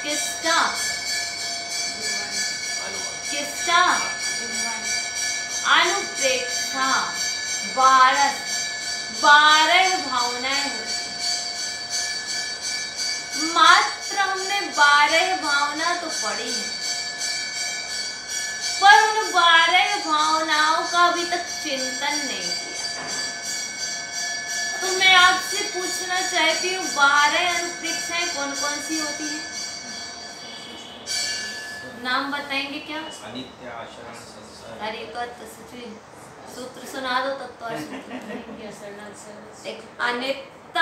किसका किसका अनुप्रेक्षा 12 भावनाएं होती। मात्र हमने 12 भावना तो पढ़ी है, पर उन 12 भावनाओं का अभी तक चिंतन नहीं किया। तो मैं आपसे पूछना चाहती हूँ 12 अनुप्रेक्षाएं कौन कौन सी होती हैं? नाम बताएंगे क्या? अनित्य, आचरण, संसार। अरे तो सूत्र सुना दो तब तो। अनित्य,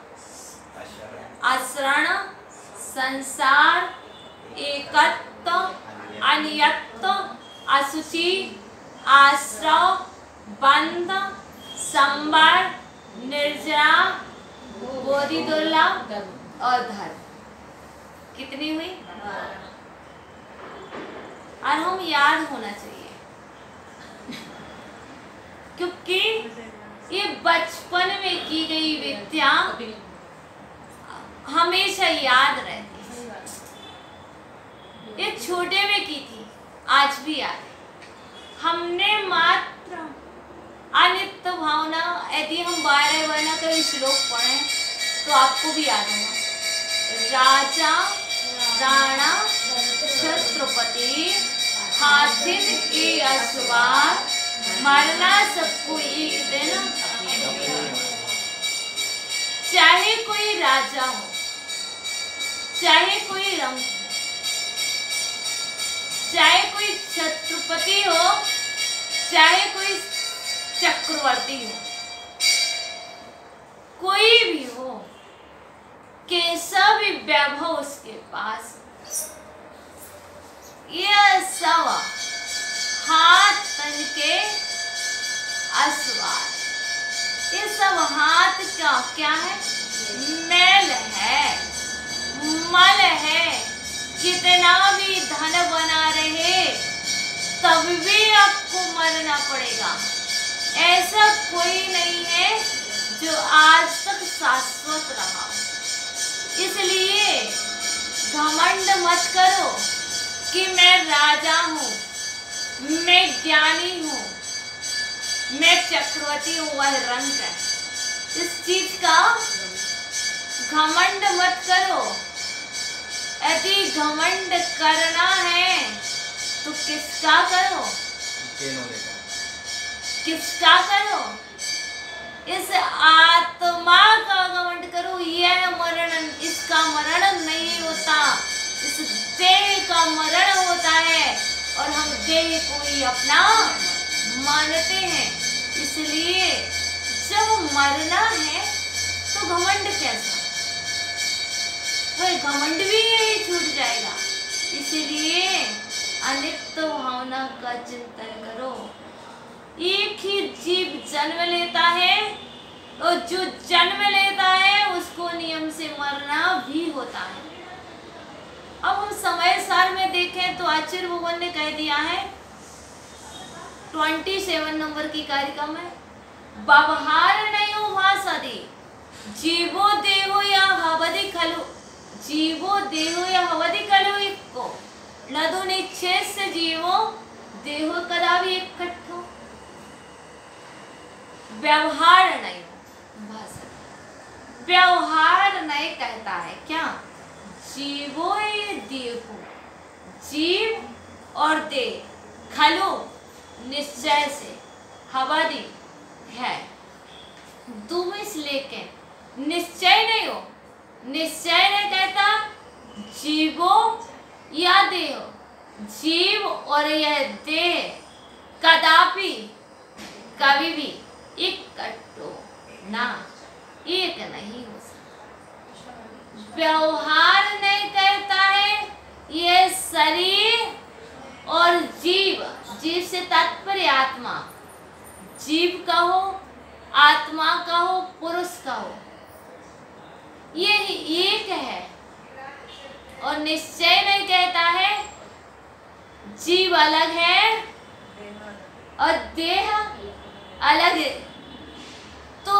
आचरण, संसार, एकत्व, अनियत्व, असुचि, आश्रव, बंध, संबर, निर्जरा, बोधि दुर्लभ और धर्म। कितनी हुई? और हम याद होना चाहिए, क्योंकि ये बचपन में की गई विद्या हमेशा याद रहती है। ये छोटे में की थी, आज भी याद है। हमने मात्र अनित्य भावना, यदि हम 12 वर्ण का श्लोक पढ़ें तो आपको भी याद होगा। राजा, राणा, छत्रपति, हाथिन के असवार, मरना सबको एक दिन। चाहे कोई राजा हो, चाहे कोई रंग, चाहे कोई छत्रपति हो, चाहे कोई चक्रवर्ती हो, कोई भी हो, कैसा भी वैभव उसके पास, यह सब हाथ तन के असवार, ये सब हाथ का क्या है? मैल है, मल है। कितना भी धन बना रहे तब भी आपको मरना पड़ेगा। ऐसा कोई नहीं है जो आज तक शाश्वत रहा। इसलिए घमंड मत करो कि मैं राजा हूँ, मैं ज्ञानी हूँ, मैं चक्रवर्ती हूँ। वह रंग है, इस चीज का घमंड मत करो। यदि घमंड करना है तो किसका करो? किसका करो? इस आत्मा का घमंड करो। यह मरण, इसका मरण नहीं होता, इस देह का मरण होता है और हम देह को ही अपना मानते हैं। इसलिए जब मरना है तो घमंड कैसा? वह घमंड भी यही छूट जाएगा। इसलिए अनित्य भावना का चिंतन करो। एक ही जीव जन्म लेता है और जो जन्म लेता है उसको नियम से मरना भी होता है। अब हम समय सार में देखें तो आचार्य भगवान ने कह दिया है 27 नंबर की कारिका में, व्यवहार नहीं भाषादि जीवो देहो या भवति खलु, जीवो देहो या भवति खलु इक्को नदो निच्छेद से जीवो देहो कदा भी इकट्ठो। व्यवहार नहीं भाषा, व्यवहार नहीं कहता है क्या? जीवो ये देहो, जीव और देह खलु निश्चय से, हवादी है तुम, इस लेकिन निश्चय नहीं हो। निश्चय नहीं कहता जीवो या देहो, जीव और यह देह कदापि कभी भी इकट्ठो ना, एक नहीं हो सकता। व्यवहार नहीं कहता है यह शरीर और जीव, जीव से तात्पर्य आत्मा, जीव का हो, आत्मा का हो, पुरुष का हो, ये एक है। और निश्चय नहीं कहता है जीव अलग है और देह अलग है। तो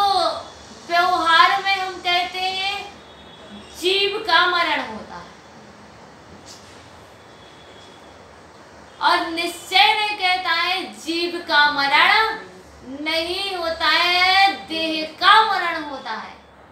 व्यवहार में हम कहते हैं जीव का मरण होता है, और निश्चय नहीं कहता है जीव का मरण नहीं होता है, देह का मरण होता है।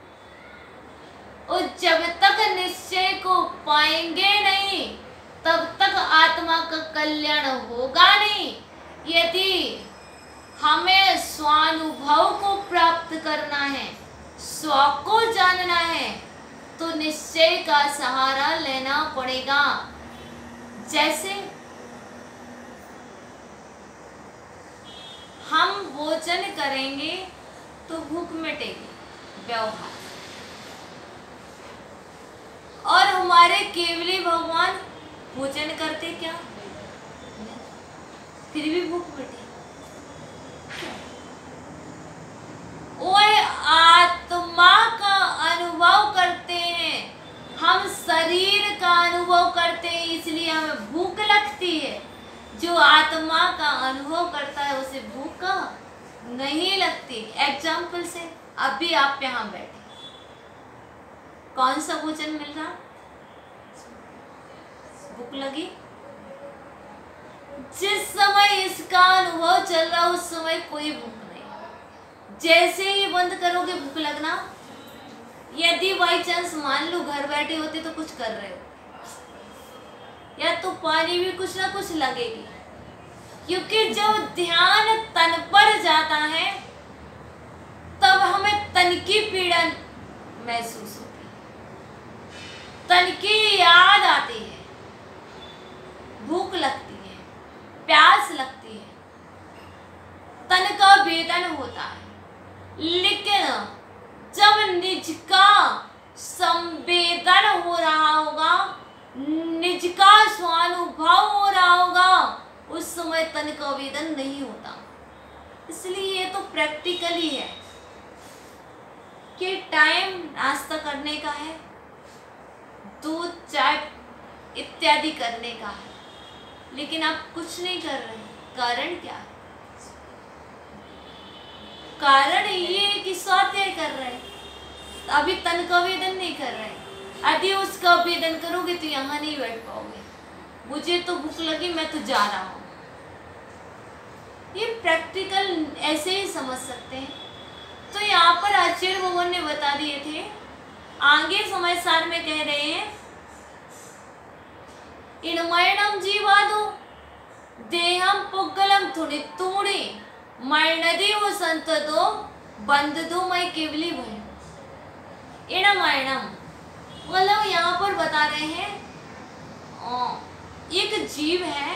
और जब तक निश्चय को पाएंगे नहीं तब तक आत्मा का कल्याण होगा नहीं। यदि हमें स्वानुभव को प्राप्त करना है, स्व को जानना है, तो निश्चय का सहारा लेना पड़ेगा। जैसे हम भोजन करेंगे तो भूख मिटेगी, व्यवहार। और हमारे केवली भगवान भोजन करते क्या, फिर भी भूख मिटे। वह आत्मा का अनुभव करते हैं, हम शरीर का अनुभव करते हैं, इसलिए हमें भूख लगती है। जो आत्मा का अनुभव करता है उसे भूख नहीं लगती। एग्जाम्पल से अभी आप यहाँ बैठे, कौन सा भोजन मिल रहा, भूख लगी। जिस समय इसका अनुभव चल रहा उस समय कोई भूख नहीं। जैसे ही बंद करोगे भूख लगना। यदि बाई चांस मान लो घर बैठे होते तो कुछ कर रहे हो, या तो पानी भी कुछ ना कुछ लगेगी, क्योंकि जब ध्यान तन पर जाता है तब हमें तन की पीड़ा महसूस होती है, तन की याद आती है, भूख लगती है, प्यास लगती है, तन का वेदन होता है। लेकिन जब निज का संवेदन हो रहा होगा, निज का स्वानुभव हो रहा होगा, उस समय तन का वेदन नहीं होता। इसलिए ये तो प्रैक्टिकली है कि टाइम नाश्ता करने का है, दूध चाय इत्यादि करने का है, लेकिन आप कुछ नहीं कर रहे। कारण क्या है? कारण ये है कि स्वाध्याय कर रहे, अभी तन का वेदन नहीं कर रहे। यदि उसका वेदन करोगे तो यहाँ नहीं बैठ पाओगे। मुझे तो भूख लगी, मैं तो जा रहा हूँ। ये प्रैक्टिकल ऐसे ही समझ सकते हैं। तो यहाँ पर आचार्य भगवान ने बता दिए थे, आगे समय सार में कह रहे हैं, इनमयणम जीवादो देहम पुग्गलम थोड़ी तूड़ी मरणदी वो संततो बंधदो मैं केवली भय। इनमयणम मतलब यहाँ पर बता रहे हैं एक जीव है,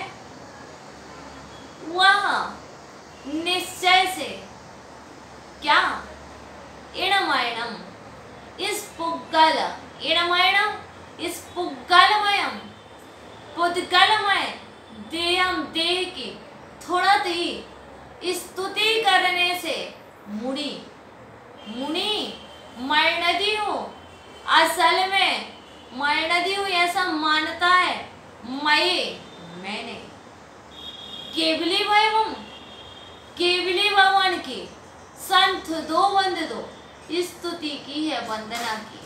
वह निश्चय से क्या इणमयणम इस पुग्गल, इणमयणम इस पुग्गलमयम पुद्गलमय देहम देह की थोड़ा ही स्तुति करने से मुनि मुनि मरणदी हो, असल में मरणदी हो ऐसा मानता है, मैंने केवली भयम केवली भगवान की संत दो बंद दो स्तुति की है, वंदना की।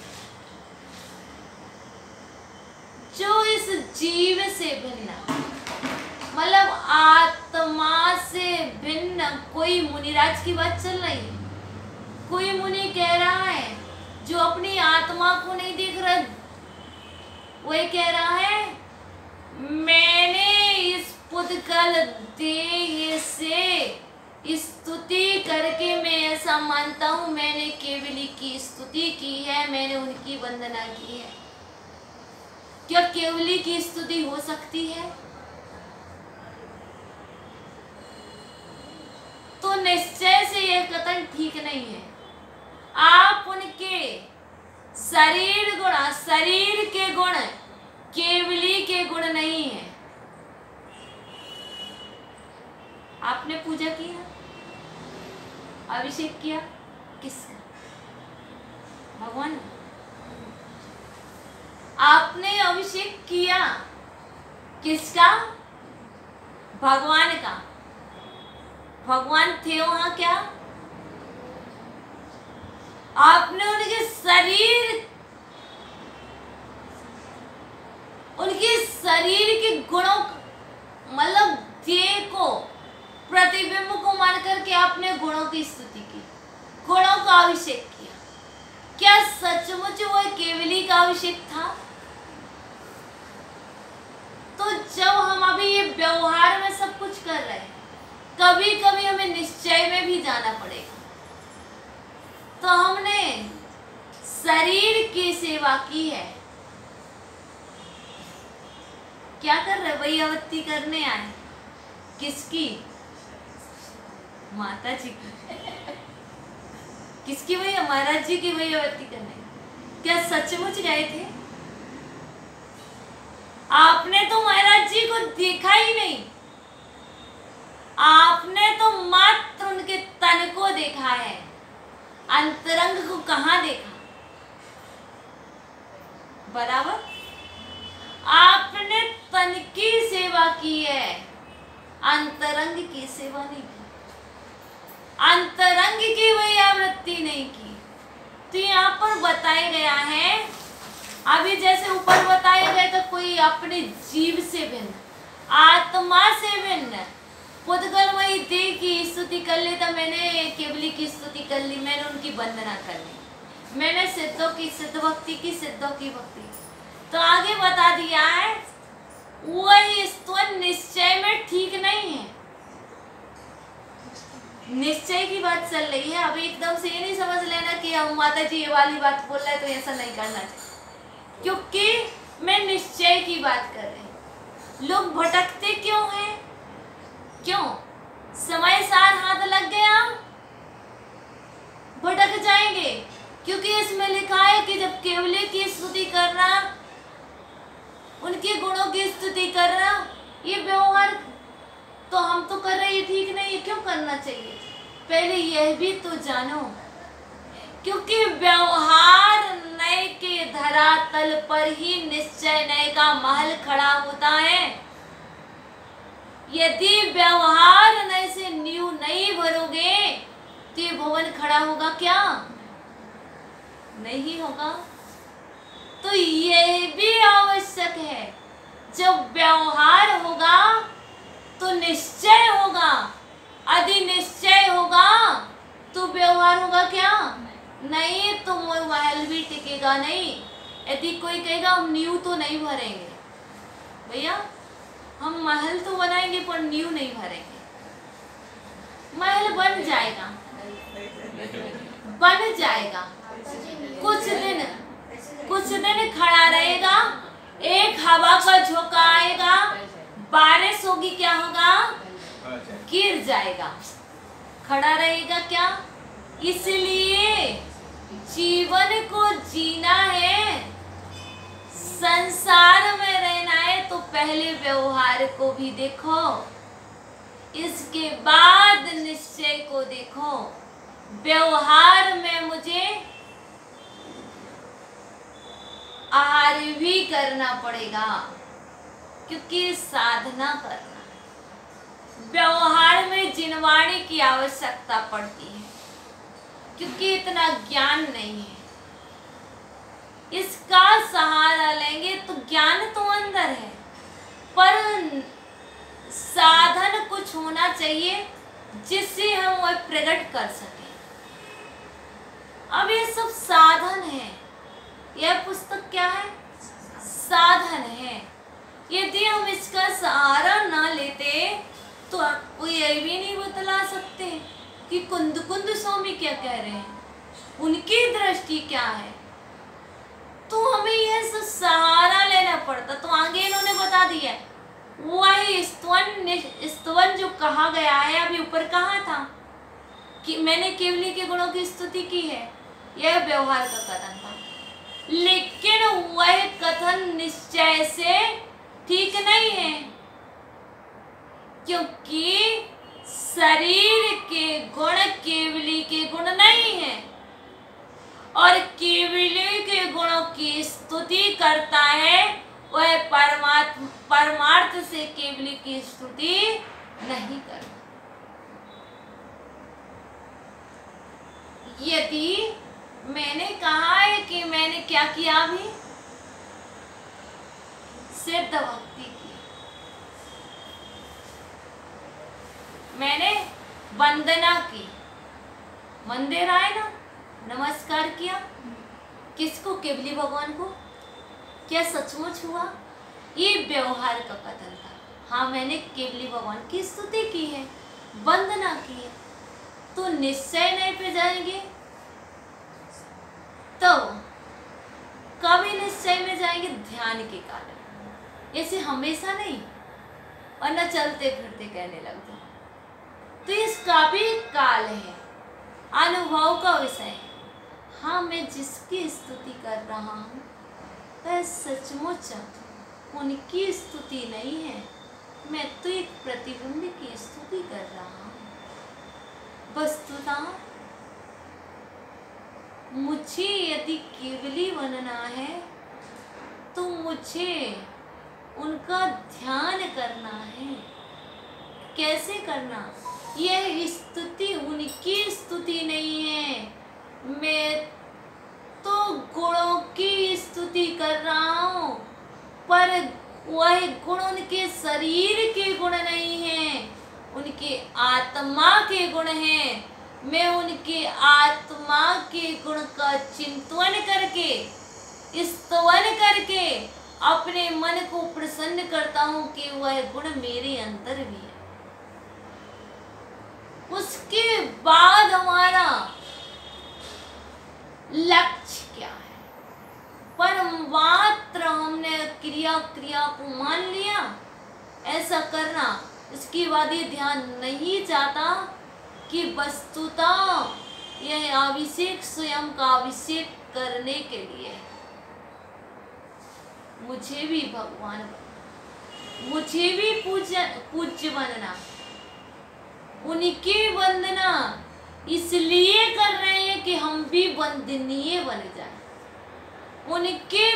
जो इस जीव से भिन्न मतलब आत्मा से भिन्न, कोई मुनिराज की बात चल रही है। कोई मुनि कह रहा है जो अपनी आत्मा को नहीं देख रहा, वही कह रहा है मैंने इस पुद्गल देह से स्तुति करके मैं ऐसा मानता हूँ, मैंने केवली की स्तुति की है, मैंने उनकी वंदना की है। क्या केवली की स्तुति हो सकती है? तो निश्चय से यह कथन ठीक नहीं है। आप उनके शरीर गुण, शरीर के गुण केवली के गुण नहीं है। आपने पूजा किया, अभिषेक किया, किसका? भगवान। आपने अभिषेक किया किसका? भगवान का। भगवान थे वहां क्या? आपने उनके शरीर के गुणों मतलब देह को, प्रतिबिंब को मान करके आपने गुणों की स्तुति की, गुणों का अभिषेक किया। क्या सचमुच वह केवली का अभिषेक था? तो जब हम अभी ये व्यवहार में सब कुछ कर रहे हैं, कभी कभी हमें निश्चय में भी जाना पड़ेगा। तो हमने शरीर की सेवा की है। क्या कर रहे? वही आवृत्ति करने आए। किसकी? माता जी की। किसकी? वही महाराज जी की वही आवृत्ति करने। क्या सचमुच गए थे? आपने तो महाराज जी को देखा ही नहीं, आपने तो मात्र उनके तन को देखा है, अंतरंग को कहाँ देखा? बराबर। आपने तन की सेवा की है, अंतरंग की सेवा नहीं की, अंतरंग की वही आवृत्ति नहीं की। तो यहाँ पर बताया गया है, अभी जैसे ऊपर बताया गया था, कोई अपने जीव से भिन्न, आत्मा से भिन्न, पुद्गल वही देह की स्तुति कर ली। तो मैंने केवली की स्तुति कर ली, मैंने उनकी वंदना कर ली, मैंने सिद्धों की सिद्ध भक्ति की, सिद्धों की भक्ति। तो आगे बता दिया है, वही स्तवन निश्चय में ठीक नहीं है। निश्चय की बात चल रही है। अभी एकदम से ये नहीं समझ लेना कि हम माता जी ये वाली बात बोल रहे तो ऐसा नहीं करना चाहिए, क्योंकि मैं निश्चय की बात कर रही हूँ। लोग भटकते क्यों हैं? क्यों? समय साथ हाथ लग गया, भटक जाएंगे। क्योंकि इसमें लिखा है कि जब केवली की स्तुति करना, उनके गुणों की स्तुति करना, ये व्यवहार तो हम तो कर रहे हैं, ठीक नहीं है। क्यों करना चाहिए? पहले यह भी तो जानो, क्योंकि व्यवहार नए के धरातल पर ही निश्चय नए का महल खड़ा होता है। यदि व्यवहार नए से नींव नहीं भरोगे तो ये भवन खड़ा होगा क्या? नहीं होगा। तो यह भी आवश्यक है, जब व्यवहार होगा तो निश्चय होगा, यदि निश्चय होगा तो व्यवहार होगा क्या? नहीं, तो महल भी टिकेगा नहीं। यदि कोई कहेगा हम नींव तो नहीं भरेंगे, भैया हम महल तो बनाएंगे पर नींव नहीं भरेंगे। महल बन जाएगा, बन जाएगा, कुछ दिन खड़ा रहेगा, एक हवा का झोंका आएगा, बारिश होगी, क्या होगा? गिर जाएगा। खड़ा रहेगा क्या? इसलिए जीवन को जीना है, संसार में रहना है, तो पहले व्यवहार को भी देखो, इसके बाद निश्चय को देखो। व्यवहार में मुझे आहार भी करना पड़ेगा, क्योंकि साधना करना, व्यवहार में जिनवाणी की आवश्यकता पड़ती है, क्योंकि इतना ज्ञान नहीं है। इसका सहारा लेंगे तो ज्ञान तो अंदर है, पर साधन कुछ होना चाहिए जिससे हम वह प्रकट कर सकें। अब ये सब साधन है, यह पुस्तक क्या है? साधन है। यदि हम इसका सहारा ना लेते तो आपको यह भी नहीं बतला सकते कि कुंद स्वामी क्या कह रहे हैं, उनकी दृष्टि क्या है। तो हमें यह सब सहारा लेना पड़ता। तो आगे इन्होंने बता दिया, वही स्तवन जो कहा गया है, अभी ऊपर कहा था कि मैंने केवली के गुणों की स्तुति की है, यह व्यवहार का कथन था। लेकिन वह कथन निश्चय से ठीक नहीं है, क्योंकि शरीर के गुण केवली के गुण नहीं है, और केवली के गुणों की स्तुति करता है वह परमार्थ से केवली की स्तुति नहीं करता। यदि मैंने कहा है कि मैंने क्या किया, अभी सिद्ध भक्ति की, मैंने वंदना की, मंदिर आए ना, नमस्कार किया, किसको? केवली भगवान को। क्या सचमुच हुआ? ये व्यवहार का कथन था। हाँ, मैंने केवली भगवान की स्तुति की है, वंदना की है, तो निश्चय नहीं पे जाएंगे। तो कभी निश्चय में जाएंगे? ध्यान के कारण। ऐसे हमेशा नहीं, वरना चलते फिरते कहने लग जाओ। तो इसका भी काल है, अनुभव का विषय है। हाँ, मैं जिसकी स्तुति कर रहा हूँ वह सचमुच उनकी स्तुति नहीं है, मैं तो एक प्रतिबिंब की स्तुति कर रहा हूँ। वस्तुतः मुझे यदि केवली बनना है तो मुझे उनका ध्यान करना है। कैसे करना? यह स्तुति उनकी स्तुति नहीं है, मैं तो गुणों की स्तुति कर रहा हूँ, पर वह गुण उनके शरीर के गुण नहीं हैं, उनके आत्मा के गुण हैं। मैं उनके आत्मा के गुण का चिंतन करके, स्तवन करके अपने मन को प्रसन्न करता हूँ कि वह गुण मेरे अंदर भी है। उसके बाद हमारा लक्ष्य क्या है? पर मात्र हमने क्रिया को मान लिया, ऐसा करना, इसके बाद ये ध्यान नहीं जाता कि वस्तुतः यह अभिषेक स्वयं का अभिषेक करने के लिए है। मुझे भी भगवान बनना, मुझे भी पूज्य बनना, उनकी वंदना इसलिए कर रहे हैं कि हम भी वंदनीय बन जाए। उनके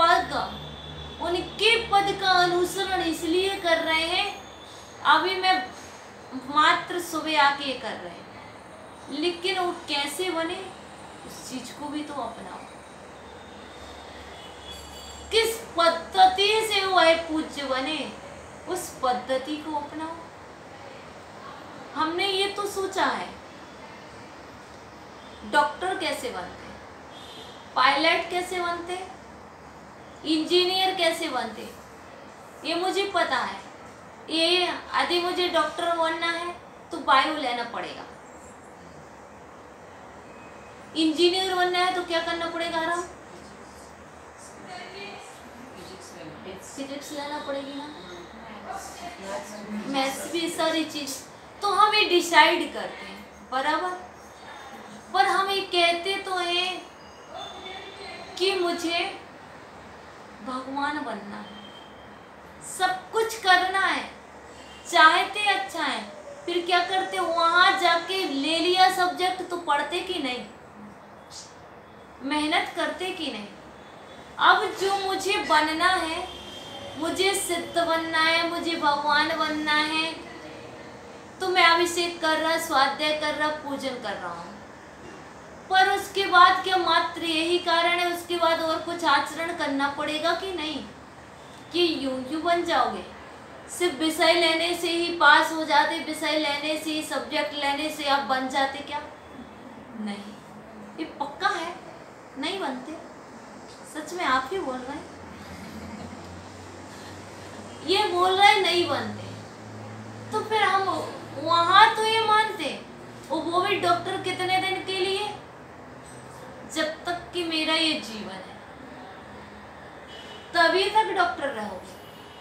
पद का अनुसरण इसलिए कर रहे हैं। अभी मैं मात्र सुबह आके कर रहे हैं, लेकिन वो कैसे बने उस चीज को भी तो अपनाओ। किस पद्धति से वह पूज्य बने उस पद्धति को अपनाओ। हमने ये तो सोचा है डॉक्टर कैसे बनते, पायलट कैसे बनते, इंजीनियर कैसे बनते, ये मुझे पता है। ये यदि मुझे डॉक्टर बनना है तो बायो लेना पड़ेगा, इंजीनियर बनना है तो क्या करना पड़ेगा? आराम फिजिक्स लेना पड़ेगी ना, मैथ्स भी, सारी चीज। तो हम ये डिसाइड करते हैं, बराबर, पर हम ये कहते तो हैं कि मुझे भगवान बनना है, सब कुछ करना है, चाहते अच्छा है, फिर क्या करते? वहां जाके ले लिया सब्जेक्ट तो पढ़ते कि नहीं, मेहनत करते कि नहीं। अब जो मुझे बनना है, मुझे सिद्ध बनना है, मुझे भगवान बनना है, तो मैं अभिषेक कर रहा, स्वाध्याय कर रहा, पूजन कर रहा हूँ। पर उसके बाद क्या मात्र यही कारण है? उसके बाद और कुछ आचरण करना पड़ेगा कि नहीं? कि यूं बन जाओगे? सिर्फ विषय लेने से ही पास हो जाते, विषय लेने से ही, सब्जेक्ट लेने से आप बन जाते क्या? नहीं, ये पक्का है, नहीं बनते। सच में आप ही बोल रहे हैं, ये बोल रहे नहीं बनते। तो फिर हम वहां तो ये मानते, वो भी डॉक्टर कितने दिन के लिए? जब तक कि मेरा ये जीवन है तभी तक डॉक्टर रहोगे।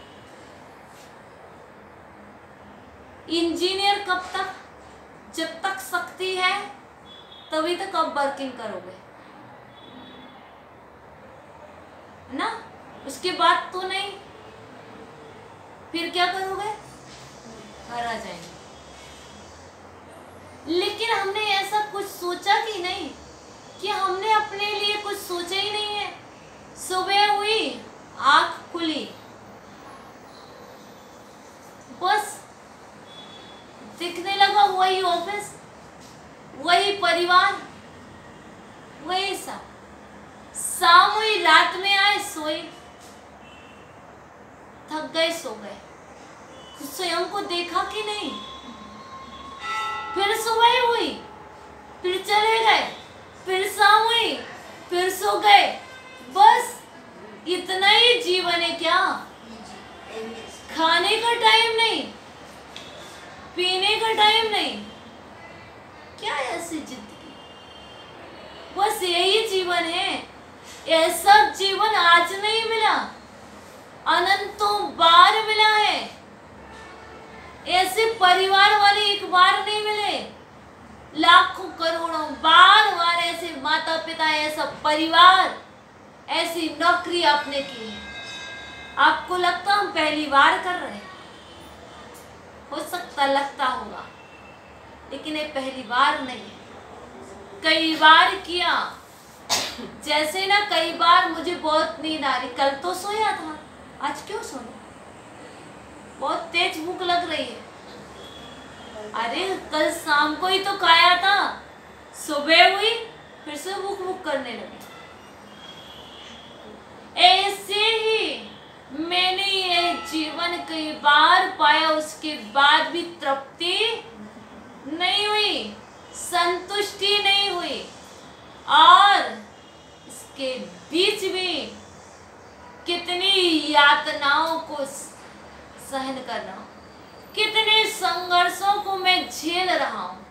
इंजीनियर कब तक? जब तक शक्ति है तभी तक आप वर्किंग करोगे ना, उसके बाद तो नहीं। फिर क्या करोगे? घर आ जाएंगे। लेकिन हमने ऐसा कुछ सोचा कि नहीं, कि हमने अपने लिए कुछ सोचा ही नहीं है। सुबह हुई, आंख खुली, बस दिखने लगा वही ऑफिस, वही परिवार, वही सब। शाम हुई, रात में आए, सोए, थक गए, सो गए। स्वयं को देखा कि नहीं? फिर सुबह हुई, फिर चले गए, फिर शाम हुई, फिर सो गए। बस इतना ही जीवन है क्या? खाने का टाइम नहीं, पीने का टाइम नहीं, क्या ऐसी जिंदगी? बस यही जीवन है। ऐसा जीवन आज नहीं मिला, अनंतों बार मिला है। ऐसे परिवार वाले एक बार नहीं मिले, लाखों करोड़ों बार ऐसे माता पिता, ऐसा परिवार, ऐसी नौकरी आपने की है। आपको लगता हम पहली बार कर रहे हैं, हो सकता लगता होगा, लेकिन ये पहली बार नहीं है, कई बार किया। जैसे ना कई बार मुझे बहुत नींद आ रही, कल तो सोया था, आज क्यों सोया? बहुत तेज भूख लग रही है। अरे कल शाम को ही तो खाया था, सुबह हुई फिर से भूख भूख करने लगी। ऐसे ही मैंने ये जीवन कई बार पाया, उसके बाद भी तृप्ति नहीं हुई, संतुष्टि नहीं हुई, और इसके बीच में कितनी यातनाओं को सहन कर रहा हूं, कितने संघर्षों को मैं झेल रहा हूं।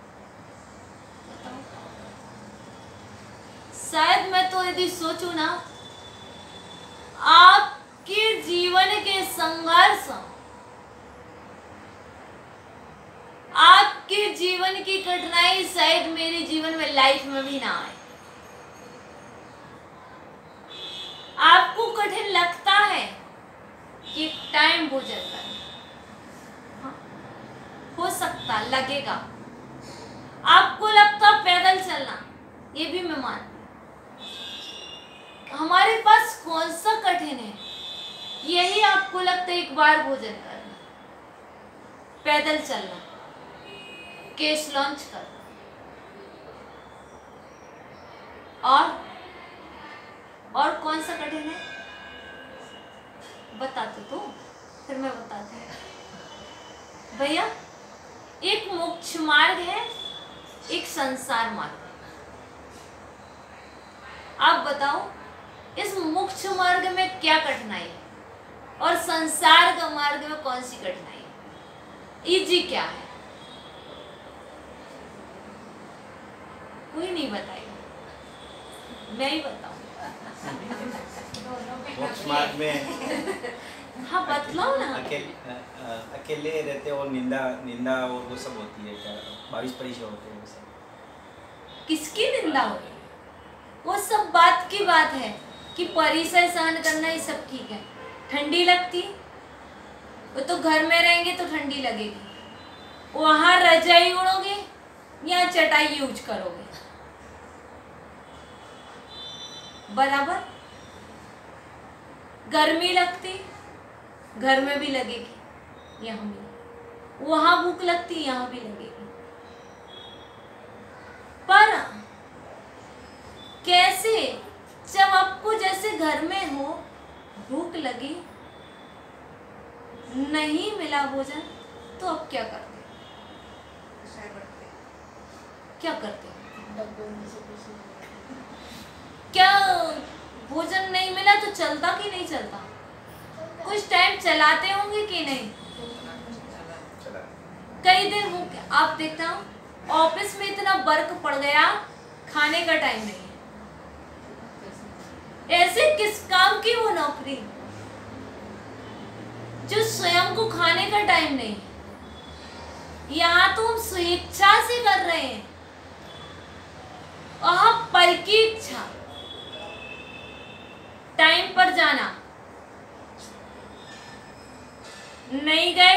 शायद मैं तो यदि सोचूं ना, आपके जीवन के संघर्ष, आपके जीवन की कठिनाई शायद मेरे जीवन में, लाइफ में भी ना आए। आपको कठिन लगता है कि टाइम भोजन करना, हाँ, हो सकता लगेगा। आपको लगता पैदल चलना, ये भी मैं मानती। हमारे पास कौन सा कठिन है? यही आपको लगता है एक बार भोजन करना, पैदल चलना, केस लॉन्च करना, और कौन सा कठिन है? बताते तो फिर मैं बताती हूँ भैया। एक मोक्ष मार्ग है, एक संसार मार्ग है। आप बताओ इस मोक्ष मार्ग में क्या कठिनाई है, और संसार का मार्ग में कौन सी कठिनाई है? इजी क्या है? कोई नहीं बताएगा, मैं ही बताऊं। मोक्ष मार्ग में हाँ बतलाओ ना। अकेले रहते और निंदा और वो सब होती है क्या? 22 परिचय होते हैं वो सब। किसकी निंदा हो? वो सब बात की बात है कि परिचय सहन करना ही सब ठीक है। ठंडी लगती, वो तो घर में रहेंगे तो ठंडी लगेगी, वहां रजाई उड़ोगे या चटाई यूज करोगे, बराबर। गर्मी लगती, घर में भी लगेगी, यहाँ भी। वहां भूख लगती, यहाँ भी लगेगी। पर कैसे? जब आपको जैसे घर में हो, भूख लगी, नहीं मिला भोजन, तो आप क्या करते? क्या करते? क्या भोजन नहीं मिला तो चलता कि नहीं चलता? कुछ टाइम चलाते होंगे कि नहीं? कई दिन आप देखता हूँ ऑफिस में इतना वर्क पड़ गया, खाने का टाइम नहीं है। ऐसे किस काम की वो नौकरी जो स्वयं को खाने का टाइम नहीं है? यहाँ तो हम स्वेच्छा से कर रहे हैं, वहां पर की इच्छा, टाइम पर जाना, नहीं गए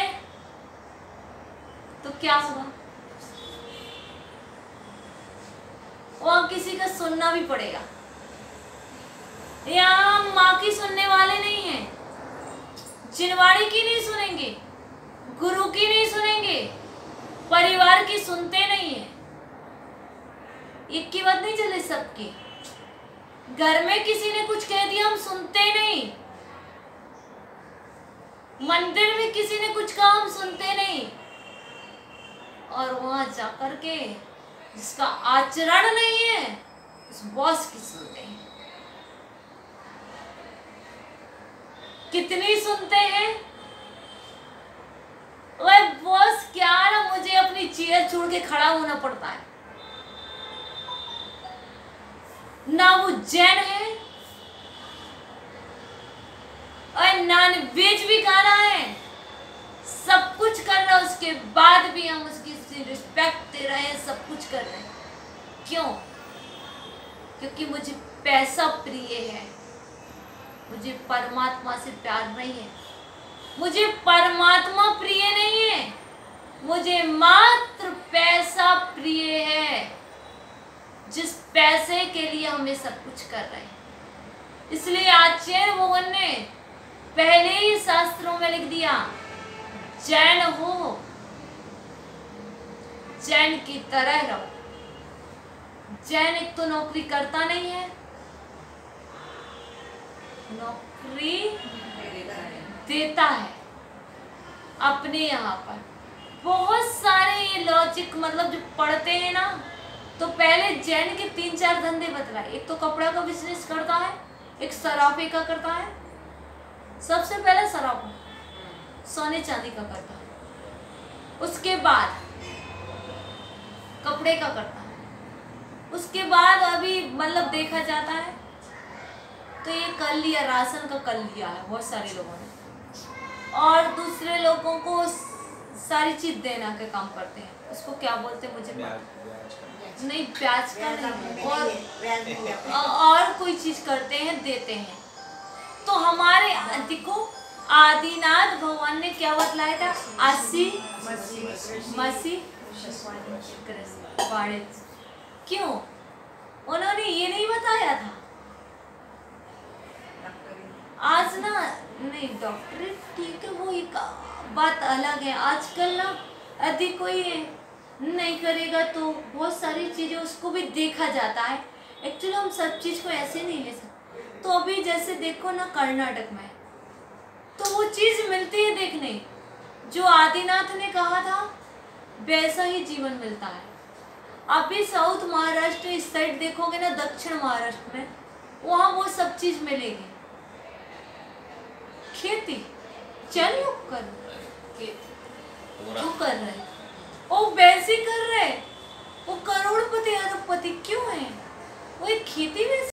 तो क्या होगा? वहां किसी का सुनना भी पड़ेगा। यहाँ हम माँ की सुनने वाले नहीं हैं, जिनवाड़ी की नहीं सुनेंगे, गुरु की नहीं सुनेंगे, परिवार की सुनते नहीं है। एक की बात नहीं चले सबकी। घर में किसी ने कुछ कह दिया हम सुनते नहीं, मंदिर में किसी ने कुछ कहा हम सुनते नहीं, और वहां जाकर के जिसका आचरण नहीं है उस बॉस की सुनते हैं। कितनी सुनते हैं? ओए बॉस क्या ना, मुझे अपनी चेयर छोड़ के खड़ा होना पड़ता है। ना वो जैन है और नॉन वेज भी खाना है, सब कुछ कर रहा है, उसके बाद भी हम उसकी रिस्पेक्ट दे रहे हैं, सब कुछ कर रहे हैं। क्यों? क्योंकि मुझे पैसा प्रिय है, मुझे परमात्मा से प्यार नहीं है, मुझे परमात्मा प्रिय नहीं है, मुझे मात्र पैसा प्रिय है, जिस पैसे के लिए हमें सब कुछ कर रहे हैं। इसलिए आचार्य भगवान ने पहले ही शास्त्रों में लिख दिया, जैन हो, जैन की तरह रहो। जैन एक तो नौकरी करता नहीं है, नौकरी देता है अपने यहाँ पर। बहुत सारे ये लॉजिक मतलब जो पढ़ते हैं ना, तो पहले जैन के 3-4 धंधे बतलाए। एक तो कपड़ा का बिजनेस करता है, एक सराफे का करता है, सबसे पहले सराफा सोने चांदी का करता है, उसके बाद कपड़े का करता है, उसके बाद अभी मतलब देखा जाता है तो ये कर लिया, राशन का कर लिया है बहुत सारे लोगों ने, और दूसरे लोगों को सारी चीज देना के काम करते हैं। उसको क्या बोलते हैं मुझे नहीं, ब्याज का नहीं, और कोई चीज करते हैं, देते हैं। तो हमारे देखो आदिनाथ भगवान ने क्या बतलाया था, 80 मसीह क्यों? उन्होंने ये नहीं बताया था। आज ना नहीं, डॉक्टरेट ठीक है, वो एक बात अलग है। आजकल ना यदि कोई नहीं करेगा तो बहुत सारी चीजें उसको भी देखा जाता है। एक्चुअली हम सब चीज को ऐसे नहीं ले सकते। तो अभी जैसे देखो ना कर्नाटक में, तो वो चीज मिलती है देखने, जो आदिनाथ ने कहा था वैसा ही जीवन मिलता है। अभी साउथ महाराष्ट्र इस साइड देखोगे ना, दक्षिण महाराष्ट्र में, वहां वो सब चीज मिलेगी। खेती चल कर रहे, वो वैसे कर रहे, वो करोड़पति अरबपति क्यों है? वो एक खेती में